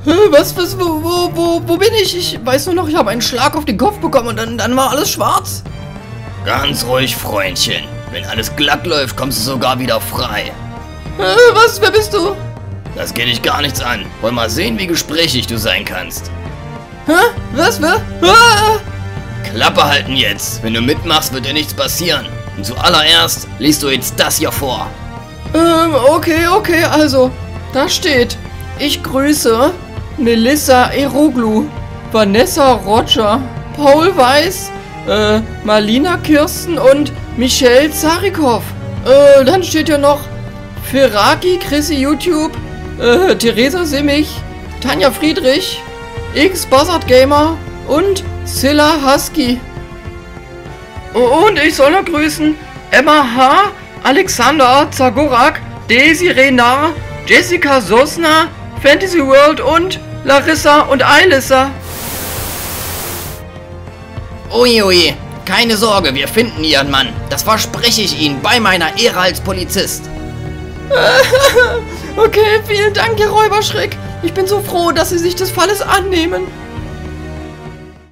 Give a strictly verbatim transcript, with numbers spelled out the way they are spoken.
Hä, was, was, wo, wo, wo, wo bin ich? Ich weiß nur noch, ich habe einen Schlag auf den Kopf bekommen und dann, dann war alles schwarz. Ganz ruhig, Freundchen. Wenn alles glatt läuft, kommst du sogar wieder frei. Hä, was, wer bist du? Das geht dich gar nichts an. Wollen mal sehen, wie gesprächig du sein kannst. Hä, was, wer? Ah! Klappe halten jetzt. Wenn du mitmachst, wird dir nichts passieren. Und zuallererst liest du jetzt das hier vor. Ähm, okay, okay, also, da steht: Ich grüße Melissa Eroglu, Vanessa Roger, Paul Weiß, äh, Marlina Kirsten und Michelle Zarikow. Äh, dann steht hier noch Ferraki, Chrissy YouTube, äh, Theresa Simmich, Tanja Friedrich, X Buzzard Gamer und Silla Husky. Und ich soll noch grüßen Emma H., Alexander Zagorak, Daisy Renar, Jessica Sosna, Fantasy World und Larissa und Ailissa. Uiui, keine Sorge, wir finden Ihren Mann. Das verspreche ich Ihnen bei meiner Ehre als Polizist. Okay, vielen Dank, Herr Räuberschreck. Ich bin so froh, dass Sie sich des Falles annehmen.